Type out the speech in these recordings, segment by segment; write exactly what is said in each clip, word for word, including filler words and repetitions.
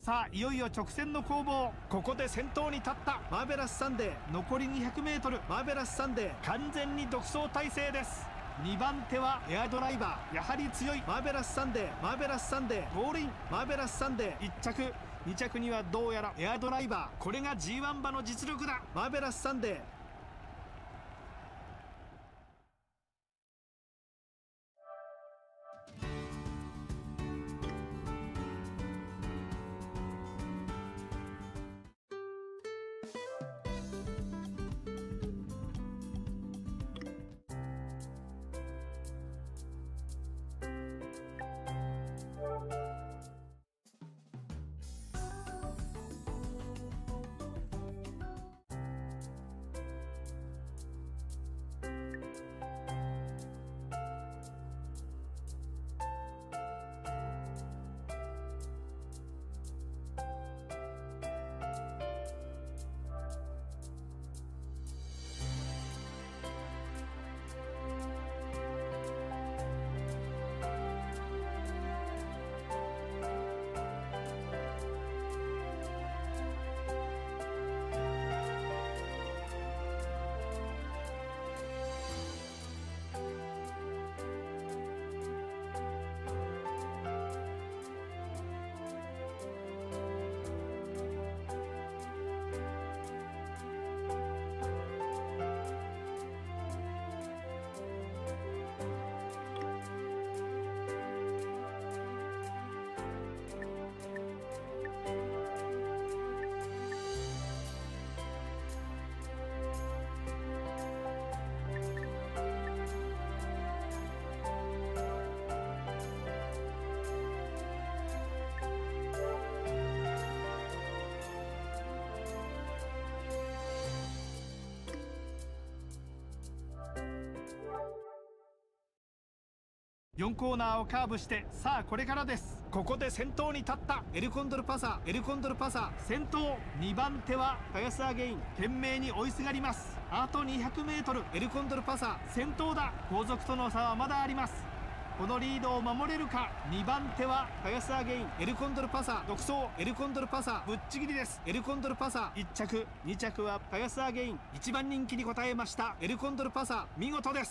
さあいよいよ直線の攻防。ここで先頭に立ったマーベラスサンデー。残り にひゃくメートル、マーベラスサンデー完全に独走態勢です。にばん手はエアドライバー、やはり強いマーベラスサンデー。マーベラスサンデーゴールイン。マーベラスサンデーいっ着、に着にはどうやらエアドライバー。これが ジーワン 馬の実力だ。マーベラスサンデー。よんコーナーをカーブして、さあこれからです。ここで先頭に立ったエルコンドルパサー。エルコンドルパサー先頭。にばん手はカヤスアゲイン。懸命に追いすがります。あと にひゃくメートル、エルコンドルパサー先頭だ。後続との差はまだあります。このリードを守れるか。にばん手はカヤスアゲイン。エルコンドルパサー独走。エルコンドルパサーぶっちぎりです。エルコンドルパサーいっ着、に着はカヤスアゲイン。いちばん人気に応えましたエルコンドルパサー。見事です。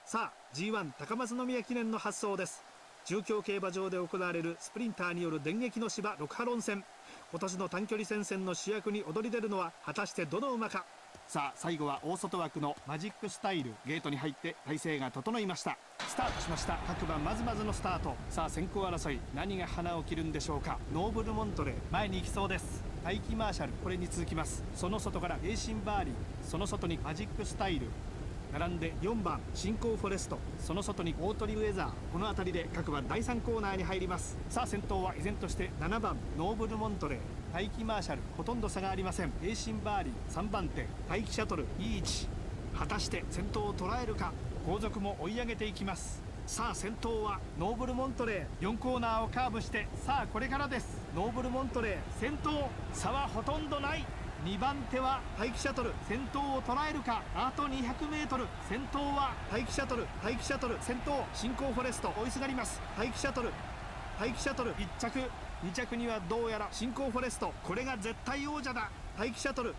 さあ ジーワン 高松宮記念の発走です。中京競馬場で行われるスプリンターによる電撃の芝ろく波論戦、今年の短距離戦線の主役に躍り出るのは果たしてどの馬か。さあ最後は大外枠のマジックスタイル、ゲートに入って体勢が整いました。スタートしました。各馬まずまずのスタート。さあ先行争い、何が花を切るんでしょうか。ノーブルモントレー前に行きそうです。大気マーシャル、これに続きます。その外からエイシンバーリー、その外にマジックスタイル、並んでよんばん新興フォレスト、その外にオートリウェザー。この辺りで各馬だいさんコーナーに入ります。さあ先頭は依然としてななばんノーブルモントレー、大気マーシャル、ほとんど差がありません。エイシンバーリーさんばん手、大気シャトルいい位置。果たして先頭を捉えるか。後続も追い上げていきます。さあ先頭はノーブルモントレー、よんコーナーをカーブして、さあこれからです。ノーブルモントレー先頭、差はほとんどない。にばん手は大気シャトル、先頭を捉えるか。あと にひゃくメートル、 先頭は大気シャトル、大気シャトル先頭、新興フォレスト追いすがります。大気シャトル、大気シャトルいっ着、に着にはどうやら新興フォレスト、これが絶対王者だ。大気シャトル